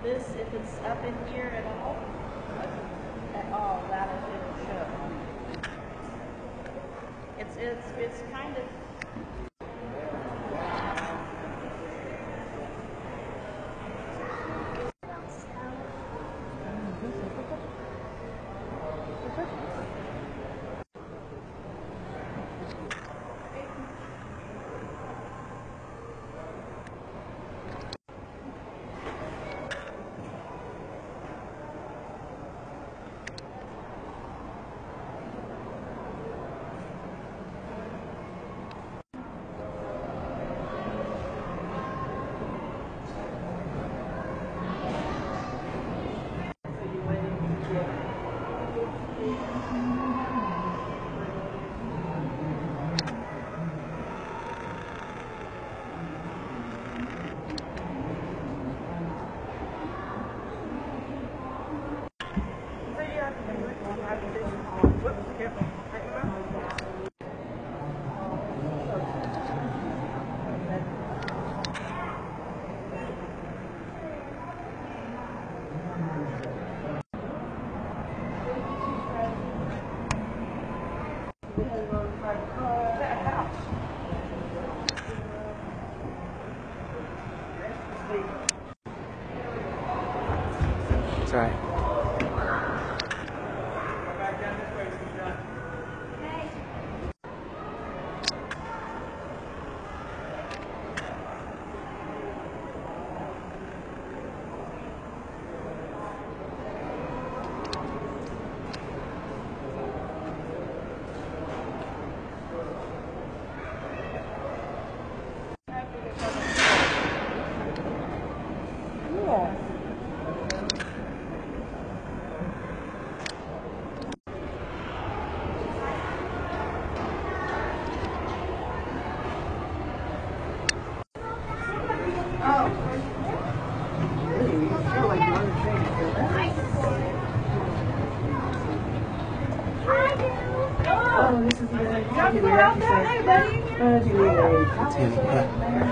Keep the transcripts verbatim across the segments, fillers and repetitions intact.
this, if it's up in here at all, at all, that it'll show. It's it's it's kind of. That's right. Oh, this is the time to go out there, hey, buddy. Oh, do you need a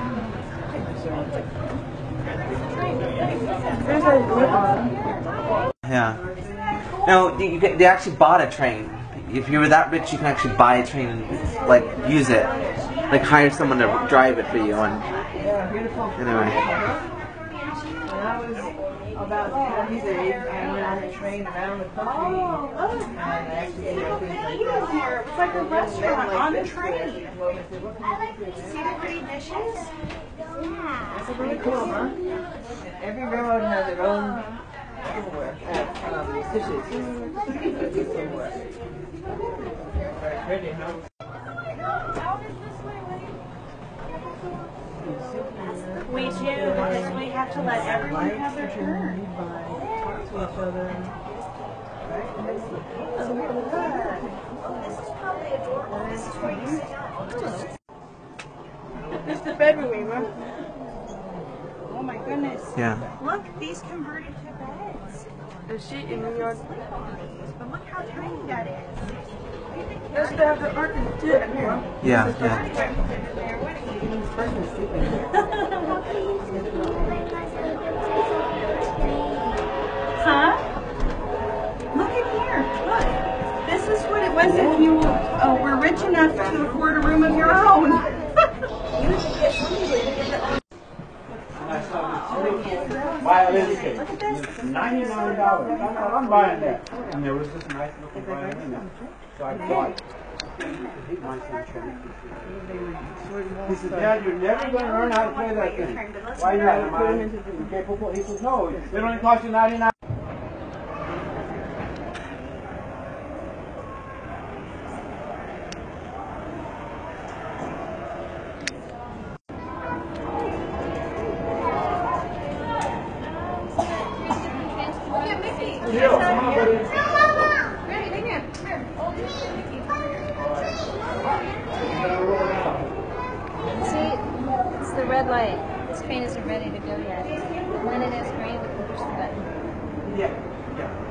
There's a lip on. Yeah. No, you, you, they actually bought a train. If you were that rich, you can actually buy a train and like use it, like hire someone to drive it for you. And Yeah, beautiful. anyway. When I was about his age, I went on a train around the country. And I actually ate a thing Here, it's like a restaurant on a train. See the pretty dishes? Yeah. That's pretty cool, huh? And every railroad has their own silverware, uh, um, dishes. Silverware. Very pretty, huh? We do, because we have to let everyone have their turn. Talk to each other. Right? This is probably adorable. This is where you sit down. This is the bedroom, Eva. Oh my goodness. Yeah. Look, these converted to beds. The sheet in New York. But look how tiny that is. Just to have the artist do it here. Yeah, yeah. Huh? Look in here. Look. This is what it was if you uh, were rich enough to afford a room of your own. Violin case. ninety-nine dollars. I'm buying that. And there was this nice looking violin. So I bought it. He said, Dad, you're never going to learn how to play that thing. Why not? Am I incapable? He says, no, it only costs you ninety-nine dollars. See, it's the red light. This train isn't ready to go yet. When it is green, we can push the button. Yeah, yeah.